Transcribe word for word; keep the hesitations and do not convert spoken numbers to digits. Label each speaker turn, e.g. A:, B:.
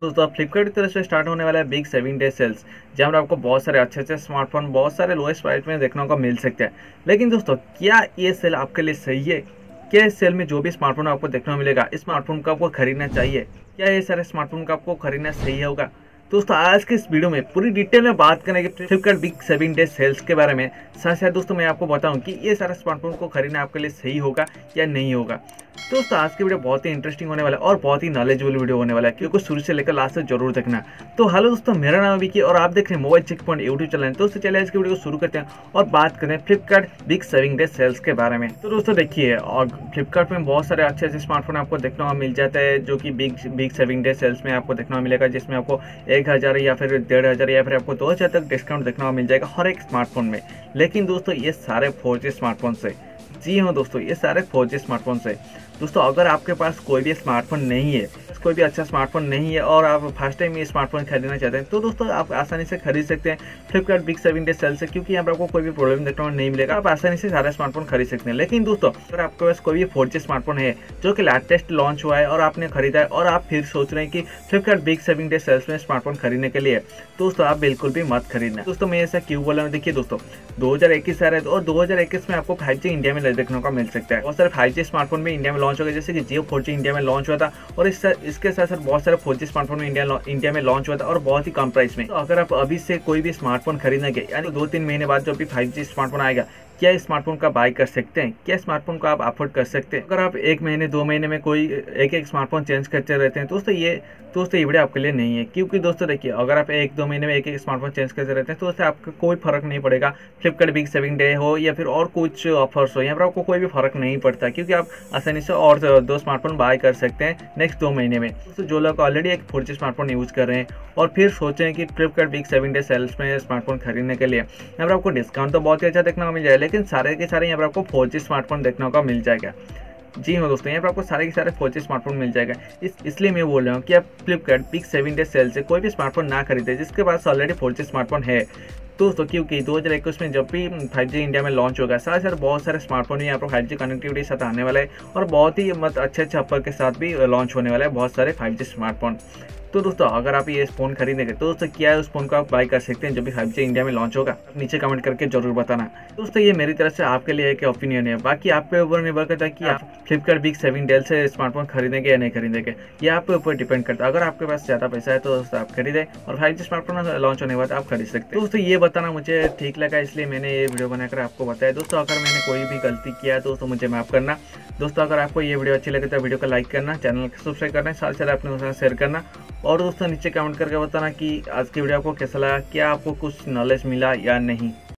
A: दोस्तों फ्लिपकार्ट की तरफ से स्टार्ट होने वाला है बिग सेविंग डे सेल्स, जहाँ पर आपको बहुत सारे अच्छे अच्छे स्मार्टफोन बहुत सारे लोएस्ट प्राइस में देखने को मिल सकते हैं। लेकिन दोस्तों क्या ये सेल आपके लिए सही है? क्या इस सेल में जो भी स्मार्टफोन आपको देखने को मिलेगा, इस स्मार्टफोन को आपको खरीदना चाहिए? क्या ये सारे स्मार्टफोन का आपको खरीदना सही होगा? दोस्तों आज के इस वीडियो में पूरी डिटेल में बात करेंगे Flipkart big saving day sales के बारे में। साथ साथ दोस्तों मैं आपको बताऊं कि ये सारे स्मार्टफोन को खरीदना आपके लिए सही होगा या नहीं होगा। दोस्तों आज की वीडियो बहुत ही इंटरेस्टिंग होने वाला है और बहुत ही नॉलेजेबल वीडियो होने वाला है, क्योंकि शुरू से लेकर लास्ट तक जरूर देखना। तो हेलो दोस्तों, मेरा नाम है विकी और आप देख रहे हैं mobile check point YouTube channel. दोस्तों चलिए आज की वीडियो को शुरू करते हैं और बात करें Flipkart big saving day sales के बारे में। तो दोस्तों देखिए, और फ्लिपकार्ट में बहुत सारे अच्छे अच्छे स्मार्टफोन आपको देखने को मिल जाता है, जो कि big big saving day sales में आपको देखने को मिलेगा, जिसमें आपको एक हज़ार या फिर डेढ़ हज़ार या फिर आपको दो हज़ार तक डिस्काउंट देखने को मिल जाएगा हर एक स्मार्टफोन में। लेकिन दोस्तों ये सारे फोर जी स्मार्टफोन से, जी हाँ दोस्तों, ये सारे फोर जी स्मार्टफोन से। दोस्तों अगर आपके पास कोई भी स्मार्टफोन नहीं है, कोई भी अच्छा स्मार्टफोन नहीं है और आप फर्स्ट टाइम ये स्मार्टफोन खरीदना चाहते हैं, तो दोस्तों आप आसानी से खरीद सकते हैं Flipkart big saving day sale से, क्योंकि यहाँ पर आपको कोई भी प्रॉब्लम देखने को नहीं मिलेगा। आप आसानी से सारे स्मार्टफोन खरीद सकते हैं। लेकिन दोस्तों अगर आपके पास कोई भी फोर जी स्मार्टफोन है जो कि लेटेस्ट लॉन्च हुआ है और आपने खरीदा है और आप फिर सोच रहे हैं कि Flipkart big saving day sales में स्मार्टफोन खरीदने के लिए, दोस्तों आप बिल्कुल भी मत खरीदना। दोस्तों मैं ऐसा क्यों बोला हूँ, देखिए दोस्तों दो हज़ार इक्कीस आ रहा है और दो हज़ार इक्कीस में आपको फाइव जी इंडिया में देखने को मिल सकता है। बहुत सारे फाइव जी स्मार्टफोन भी इंडिया में लॉन्च हो गए, जैसे कि जियो फोर जी इंडिया में लॉन्च हुआ था और इस इसके साथ साथ बहुत सारे फोर जी स्मार्टफोन में इंडिया इंडिया में लॉन्च हुआ था और बहुत ही कम प्राइस में। तो अगर आप अभी से कोई भी स्मार्टफोन खरीदेंगे, यानी दो तीन महीने बाद जो भी फाइव जी स्मार्टफोन आएगा, क्या इस स्मार्टफोन का बाय कर सकते हैं? क्या स्मार्टफोन को आप अफोर्ड कर सकते हैं? अगर आप एक महीने दो महीने में कोई एक एक स्मार्टफोन चेंज करते रहते हैं, दोस्तों ये दोस्तों ये वीडियो आपके लिए नहीं है। क्योंकि दोस्तों देखिए, अगर आप एक दो महीने में एक एक स्मार्टफोन चेंज करते रहते हैं तो उससे आपका कोई फर्क नहीं पड़ेगा। फ्लिपकार्ट बिग सेविंग डे हो या फिर और कुछ ऑफर्स हो, यहाँ पर आपको कोई भी फर्क नहीं पड़ता, क्योंकि आप आसानी से और दो स्मार्टफोन बाय कर सकते हैं नेक्स्ट दो महीने में। दोस्तों जो लोग ऑलरेडी एक फोर जी स्मार्टफोन यूज़ कर रहे हैं और फिर सोचे हैं कि Flipkart big saving day sales में स्मार्टफोन खरीदने के लिए, यहाँ पर आपको डिस्काउंट तो बहुत ही अच्छा देखने को मिल जाएगा, लेकिन सारे के सारे यहाँ पर आपको फोर जी स्मार्टफोन देखने को मिल जाएगा। जी हाँ दोस्तों, यहाँ पर आपको सारे के सारे फोर जी स्मार्टफोन मिल जाएगा। इस इसलिए मैं बोल रहा हूँ कि आप Flipkart big saving day sale से कोई भी स्मार्टफोन ना खरीदें जिसके पास ऑलरेडी फोर जी स्मार्टफोन है। दोस्तों क्योंकि दो हज़ार इक्कीस में जब भी फाइव जी इंडिया में लॉन्च होगा, साथ साथ बहुत सारे स्मार्टफोन यहाँ पर फाइव जी कनेक्टिविटी के साथ आने वाला है और बहुत ही मत अच्छे अच्छे ऑफर के साथ भी लॉन्च होने वाला है बहुत सारे फाइव जी स्मार्टफोन। तो दोस्तों अगर आप ये फ़ोन खरीदेंगे तो दोस्तों क्या है, उस फोन को आप बाय कर सकते हैं जो भी फाइव जी इंडिया में लॉन्च होगा। आप नीचे कमेंट करके जरूर बताना। दोस्तों ये मेरी तरफ से आपके लिए एक ओपिनियन है, बाकी आपके ऊपर निर्भर करता है कि आप फ्लिपकार्ट बिग सेविंग डे से स्मार्टफोन खरीदेंगे या नहीं खरीदेंगे, ये आपके ऊपर डिपेंड करता है। अगर आपके पास ज़्यादा पैसा है तो दोस्तों आप खरीदें और फाइव जी स्मार्टफोन लॉन्च होने के बाद आप खरीद सकते हैं। दोस्तों ये बताना मुझे ठीक लगा, इसलिए मैंने ये वीडियो बनाकर आपको बताया। दोस्तों अगर मैंने कोई भी गलती किया है दोस्तों मुझे माफ़ करना। दोस्तों अगर आपको ये वीडियो अच्छी लगे तो वीडियो को लाइक करना, चैनल को सब्सक्राइब करना, साथ साथ अपने दोस्तों शेयर करना और दोस्तों नीचे कमेंट करके बताना कि आज की वीडियो आपको कैसा लगा, क्या आपको कुछ नॉलेज मिला या नहीं।